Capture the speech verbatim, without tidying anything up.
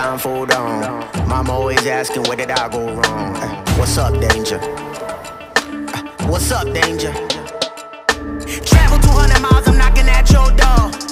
blindfold on. Mama always asking, where did I go wrong? Uh, what's up, danger? Uh, what's up, danger? Travel two hundred miles, I'm knocking at your door.